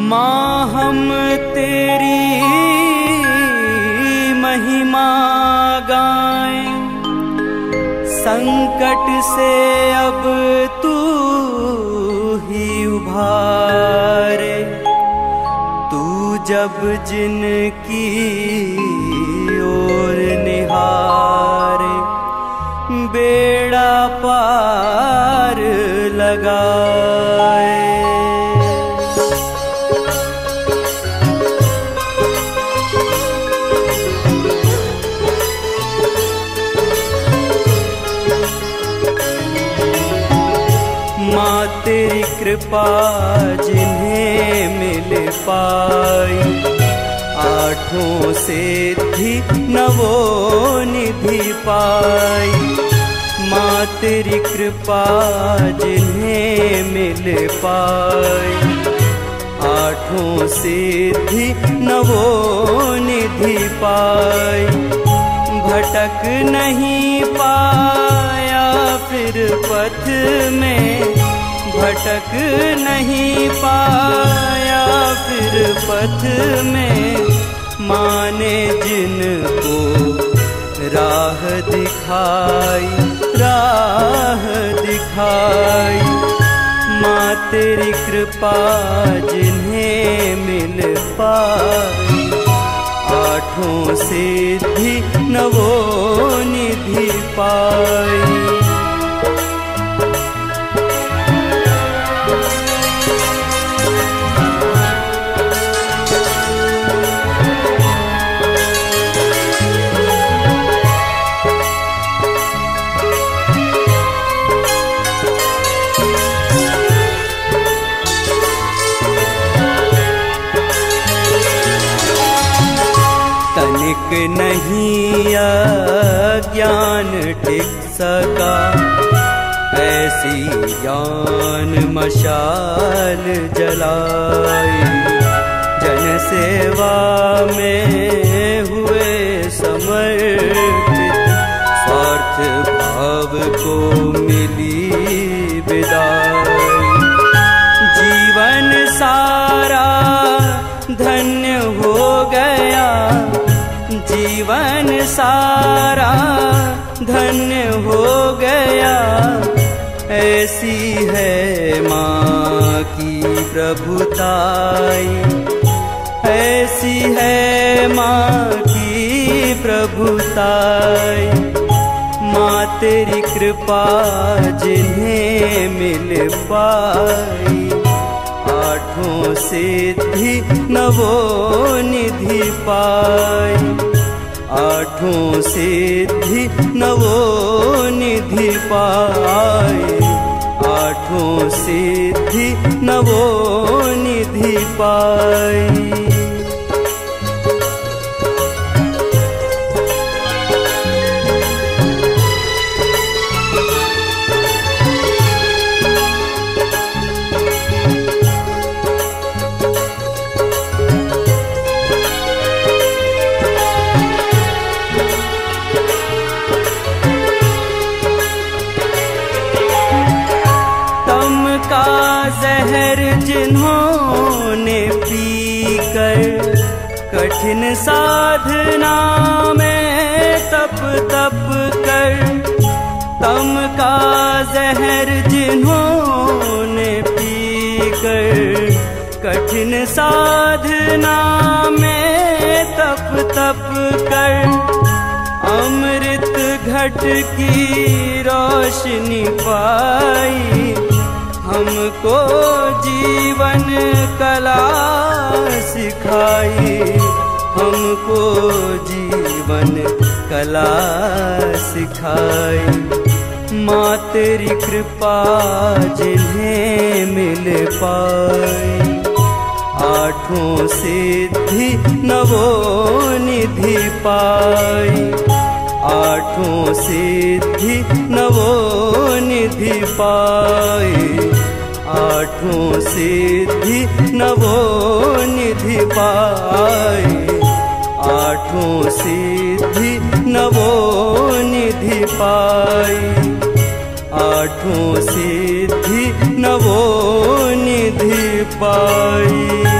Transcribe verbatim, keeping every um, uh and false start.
माँ हम तेरी महिमा गाएं, संकट से अब तू ही उभारे। तू जब जिनकी ओर निहारे, बेड़ा पार लगाए। माँ तेरी कृपा जिन्हें मिल पाई, आठों सिद्धि नवो निधि पाई। माँ तेरी कृपा जिन्हें मिल पाई, आठों सिद्धि नवो निधि पाई। भटक नहीं पाया फिर पथ में, भटक नहीं पाया फिर पथ में। माँ ने जिनको राह दिखाई, राह दिखाई। माँ तेरी कृपा जिन्हें मिल पाई, आठों सिद्धि नवो निधि पाई। नहीं अज्ञान टिक सका, ऐसी ज्ञान मशाल जलाई। जन सेवा में हुए समर्पित, स्वार्थ भाव को मिली विदाई। जीवन सारा धन्य हो गया, जीवन सारा धन्य हो गया। ऐसी है माँ की प्रभुताई, ऐसी है माँ की प्रभुताई। माँ तेरी कृपा जिन्हें मिल पाई, आठों सिद्धि नवो निधि पाई। आठों सिद्धि नवो निधि पाई, आठों सिद्धि नवो निधि पाई। जहर जिन्होंने पी कर, कठिन साधना में तप तप कर। तम का जहर जिन्होंने पी कर, कठिन साधना में तप तप कर। अमृत घट की रोशनी पाई, हमको जीवन कला सिखाई। हमको जीवन कला सिखाई। माँ तेरी कृपा जिन्हें मिल पाई, आठों सिद्धि नवो निधि पाई। आठों सिद्धि नवो निधि पाई, आठों सिद्धि नवो निधि पाई। आठों सिद्धि नवो निधि पाई, आठों सिद्धि नवो निधि पाई।